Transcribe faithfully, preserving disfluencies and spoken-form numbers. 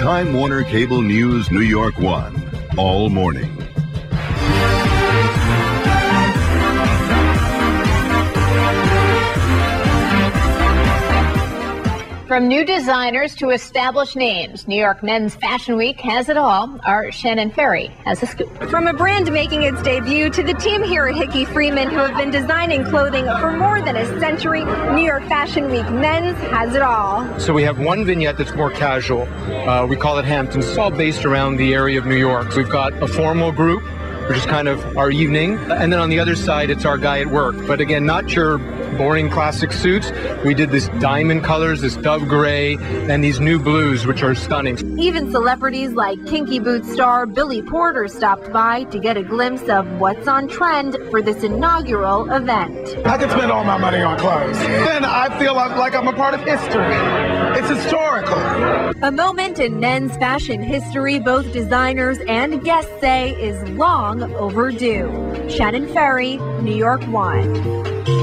Time Warner Cable News New York One, all morning. From new designers to established names, New York Men's Fashion Week has it all. Our Shannon Ferry has a scoop. From a brand making its debut to the team here at Hickey Freeman, who have been designing clothing for more than a century, New York Fashion Week Men's has it all. So we have one vignette that's more casual. Uh, we call it Hamptons. It's all based around the area of New York. So we've got a formal group, which is kind of our evening. And then on the other side, it's our guy at work. But again, not your boring classic suits. We did this diamond colors, this dove gray, and these new blues, which are stunning. Even celebrities like Kinky Boots star Billy Porter stopped by to get a glimpse of what's on trend for this inaugural event. I can spend all my money on clothes. Then I feel like I'm a part of history. It's historical. A moment in men's fashion history both designers and guests say is long overdue. Shannon Ferry, New York One.